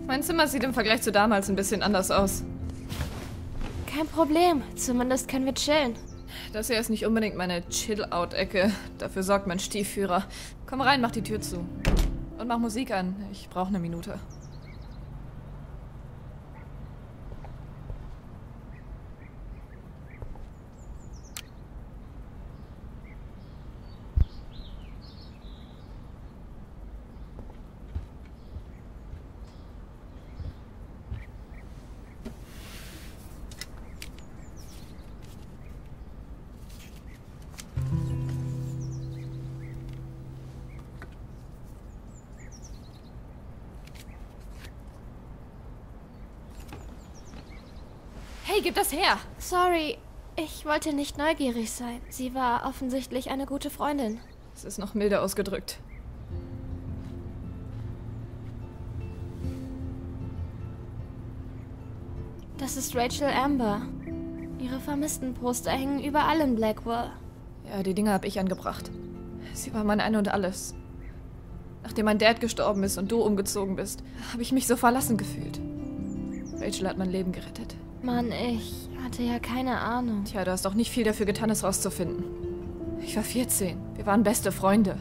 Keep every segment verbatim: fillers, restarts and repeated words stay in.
Mein Zimmer sieht im Vergleich zu damals ein bisschen anders aus. Kein Problem. Zumindest können wir chillen. Das hier ist nicht unbedingt meine Chill-Out-Ecke. Dafür sorgt mein Stiefführer. Komm rein, mach die Tür zu. Und mach Musik an. Ich brauche eine Minute. Hey, gib das her! Sorry, ich wollte nicht neugierig sein. Sie war offensichtlich eine gute Freundin. Es ist noch milder ausgedrückt. Das ist Rachel Amber. Ihre Vermisstenposter hängen überall in Blackwell. Ja, die Dinger habe ich angebracht. Sie war mein Ein und Alles. Nachdem mein Dad gestorben ist und du umgezogen bist, habe ich mich so verlassen gefühlt. Rachel hat mein Leben gerettet. Mann, ich hatte ja keine Ahnung. Tja, du hast doch nicht viel dafür getan, es rauszufinden. Ich war vierzehn. Wir waren beste Freunde.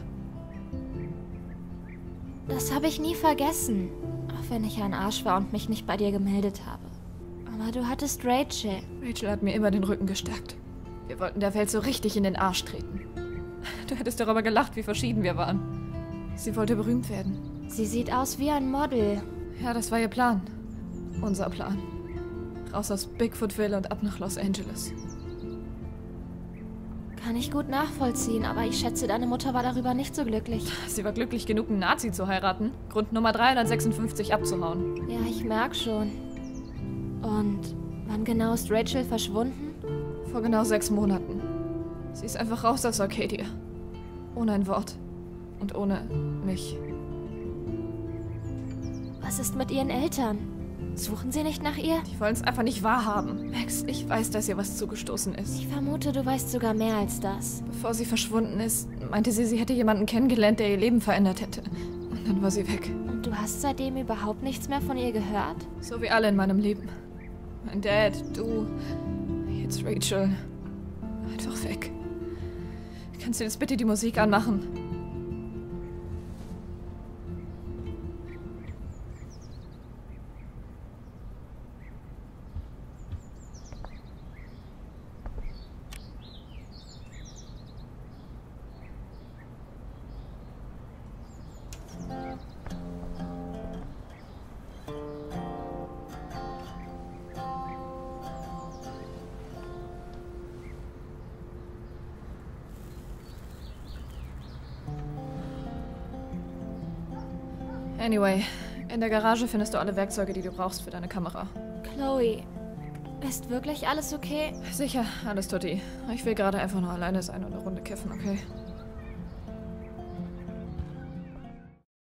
Das habe ich nie vergessen. Auch wenn ich ein Arsch war und mich nicht bei dir gemeldet habe. Aber du hattest Rachel. Rachel hat mir immer den Rücken gestärkt. Wir wollten der Welt so richtig in den Arsch treten. Du hättest darüber gelacht, wie verschieden wir waren. Sie wollte berühmt werden. Sie sieht aus wie ein Model. Ja, das war ihr Plan. Unser Plan. Raus aus Bigfootville und ab nach Los Angeles. Kann ich gut nachvollziehen, aber ich schätze, deine Mutter war darüber nicht so glücklich. Sie war glücklich genug, einen Nazi zu heiraten. Grund Nummer dreihundertsechsundfünfzig abzuhauen. Ja, ich merk schon. Und wann genau ist Rachel verschwunden? Vor genau sechs Monaten. Sie ist einfach raus aus Arcadia. Ohne ein Wort. Und ohne mich. Was ist mit ihren Eltern? Suchen sie nicht nach ihr? Die wollen es einfach nicht wahrhaben. Max, ich weiß, dass ihr was zugestoßen ist. Ich vermute, du weißt sogar mehr als das. Bevor sie verschwunden ist, meinte sie, sie hätte jemanden kennengelernt, der ihr Leben verändert hätte. Und dann war sie weg. Und du hast seitdem überhaupt nichts mehr von ihr gehört? So wie alle in meinem Leben. Mein Dad, du, jetzt Rachel. Einfach weg. Kannst du jetzt bitte die Musik anmachen? Anyway, in der Garage findest du alle Werkzeuge, die du brauchst für deine Kamera. Chloe, ist wirklich alles okay? Sicher, alles tutti. Ich will gerade einfach nur alleine sein und eine Runde kiffen, okay?